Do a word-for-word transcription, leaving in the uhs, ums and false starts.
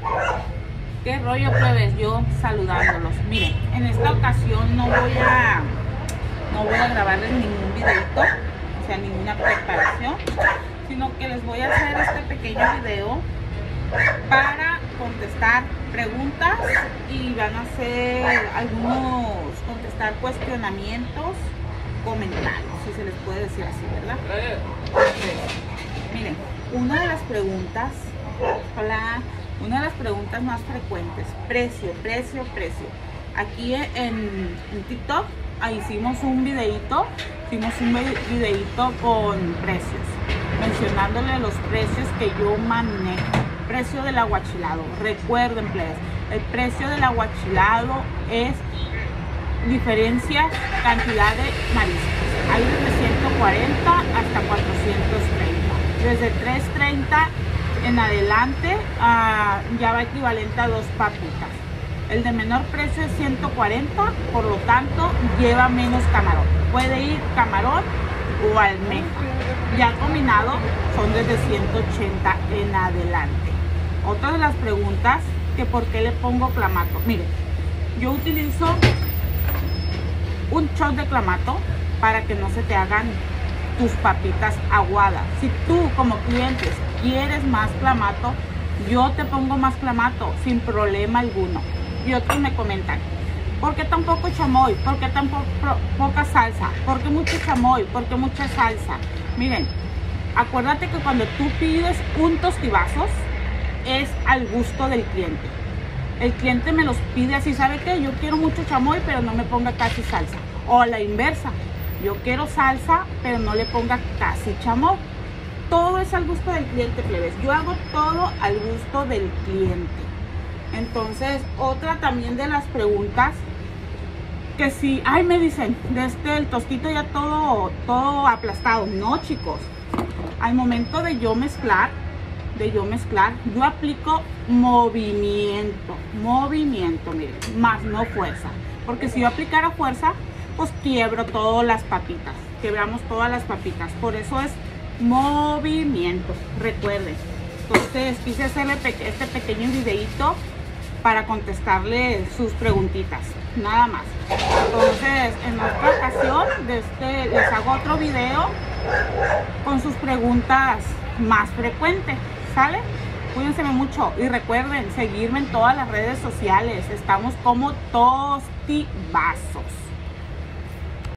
¿Qué rollo, plebes? Yo saludándolos. Miren, en esta ocasión no voy a no voy a grabarles ningún videito, o sea, ninguna preparación, sino que les voy a hacer este pequeño video para contestar preguntas y van a ser algunos, contestar cuestionamientos, comentarios, si se les puede decir así, ¿verdad? Entonces, miren, una de las preguntas, hola, una de las preguntas más frecuentes, precio, precio, precio. Aquí en, en TikTok ahí hicimos un videito, hicimos un videito con precios, mencionándole los precios que yo manejo. Precio del aguachilado, recuerden, plebes, el precio del aguachilado es diferencia cantidad de mariscos. Hay desde ciento cuarenta hasta cuatrocientos treinta, desde trescientos treinta en adelante uh, ya va equivalente a dos papitas. El de menor precio es ciento cuarenta, por lo tanto lleva menos camarón, puede ir camarón o almeja. Ya combinado son desde ciento ochenta en adelante. Otra de las preguntas, que por qué le pongo clamato. Miren, yo utilizo un shot de clamato para que no se te hagan tus papitas aguadas. Si tú como clientes quieres más clamato, yo te pongo más clamato sin problema alguno. Y otros me comentan, ¿por qué tan poco chamoy? ¿Por qué tan po poca salsa? ¿Por qué mucho chamoy? ¿Por qué mucha salsa? Miren, acuérdate que cuando tú pides un tostibazos es al gusto del cliente. El cliente me los pide así, ¿sabe qué? Yo quiero mucho chamoy, pero no me ponga casi salsa. O a la inversa, yo quiero salsa, pero no le ponga casi chamoy. Todo es al gusto del cliente, plebes. Yo hago todo al gusto del cliente. Entonces, otra también de las preguntas, que si, ay, me dicen, de este, el tostito ya todo, todo aplastado. No, chicos, al momento de yo mezclar, de yo mezclar, yo aplico movimiento, movimiento, miren, más no fuerza, porque si yo aplicara fuerza, pues quiebro todas las papitas, quebramos todas las papitas, por eso es movimiento, recuerden. Entonces quise hacerle pe este pequeño videito para contestarle sus preguntitas, nada más. Entonces en otra ocasión de este, les hago otro video con sus preguntas más frecuentes, ¿sale? Cuídense mucho y recuerden seguirme en todas las redes sociales. Estamos como Tostibazos.